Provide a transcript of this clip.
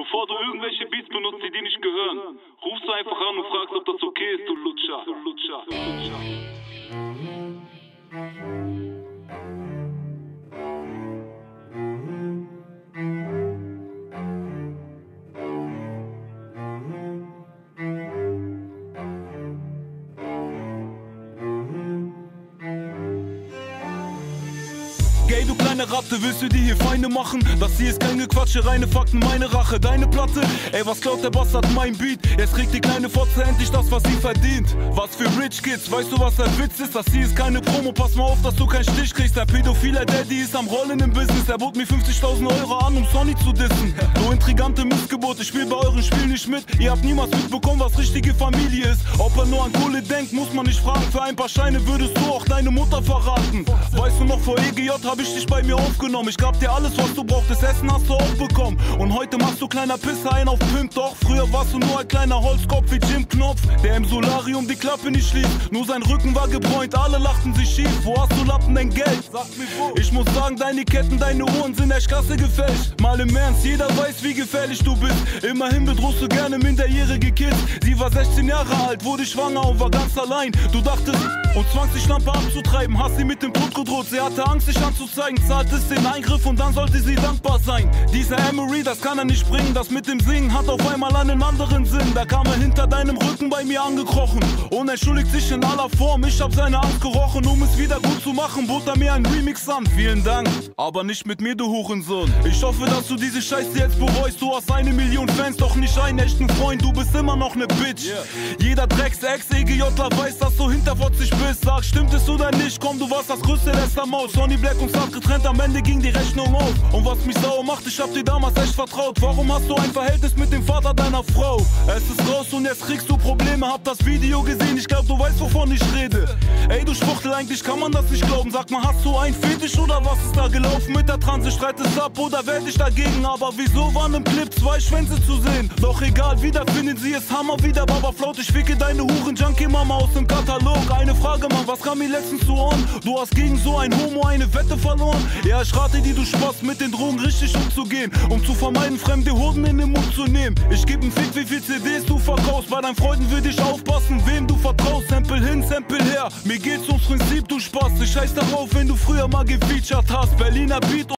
Bevor du irgendwelche Beats benutzt, die dir nicht gehören, rufst du einfach an und fragst, ob das okay ist, du Lutscher. Gay, du kleine Ratte, willst du dir hier Feinde machen? Das hier ist kein Gequatsche, reine Fakten, meine Rache. Deine Platte, ey, was klaut der Bastard, mein Beat? Jetzt kriegt die kleine Fotze endlich das, was sie verdient. Was für Rich Kids, weißt du, was der Witz ist? Das hier ist keine Promo, pass mal auf, dass du keinen Stich kriegst. Der pädophile Daddy ist am Rollen im Business. Er bot mir 50.000 Euro an, um Sonny zu dissen. Du intrigante Missgeburt, ich spiel bei eurem Spiel nicht mit. Ihr habt niemals mitbekommen, was richtige Familie ist. Ob er nur an Kohle denkt, muss man nicht fragen. Für ein paar Scheine würdest du auch deine Mutter verraten. Weißt du noch, vor EGJ hab ich dich bei mir aufgenommen. Ich gab dir alles, was du brauchtest, Essen hast du auch bekommen. Und heute machst du kleiner Pisser ein auf Pimp. Doch früher warst du nur ein kleiner Holzkopf wie Jim Knopf, der im Solarium die Klappe nicht schließt. Nur sein Rücken war gebräunt, alle lachten sich schief. Wo hast du Lappen denn Geld? Sag mir wo. Ich muss sagen, deine Ketten, deine Uhren sind echt klasse gefälscht. Mal im Ernst, jeder weiß, wie gefährlich du bist. Immerhin bedrohst du gerne minderjährige Kids. Sie war 16 Jahre alt, wurde schwanger und war ganz allein. Du dachtest, und zwangst die Schlampe abzutreiben, hast sie mit dem Tod gedroht. Sie hatte Angst, sich anzuzeigen, zahltest den Eingriff und dann sollte sie dankbar sein. Dieser Emery, das kann er nicht bringen. Das mit dem Singen hat auf einmal einen anderen Sinn. Da kam er hinter deinem Rücken bei mir angekrochen und entschuldigt sich in aller Form. Ich hab seine Angst gerochen, um es wieder gut zu machen, bot er mir einen Remix an. Vielen Dank, aber nicht mit mir, du Hurensohn. Ich hoffe, dass du diese Scheiße jetzt bereust. Du hast 1 Million Fans, doch nicht einen echten Freund. Du bist immer noch ne Bitch. Jeder Drecks-Ex-EGJler weiß, dass du hinterfotzig bist. Sag, stimmt es oder nicht? Komm, du warst das größte Lästermaus. Sonny Black und Star getrennt, am Ende ging die Rechnung auf. Und was mich sauer macht, ich hab dir damals echt vertraut. Warum hast du ein Verhältnis mit dem Vater deiner Frau? Es ist raus und jetzt kriegst du Probleme. Hab das Video gesehen, ich glaub, du weißt, wovon ich rede. Ey, du Schwuchtel, eigentlich kann man das nicht glauben. Sag mal, hast du einen Fetisch oder was ist da gelaufen? Mit der Transe streitest ab oder werd ich dagegen? Aber wieso waren im Clip 2 Schwänze zu sehen? Doch egal, wieder finden sie es Hammer, wieder Baba Flaut. Ich ficke deine Huren-Junkie-Mama aus dem Katalog. Eine Frage, Mann, was kam mir letztens zu Ohren? Du hast gegen so ein Homo eine Wette verloren? Ja, ich rate dir, du Spaß, mit den Drogen richtig umzugehen, um zu vermeiden, fremde Hoden in den Mund zu nehmen. Ich geb 'n Fick, wie viel CDs du verkaufst. Bei deinen Freunden würde ich aufpassen, wem du vertraust. Sample hin, Sample her, mir geht's ums Prinzip, du Spaß. Ich scheiß darauf, wenn du früher mal gefeatured hast. Berliner Beat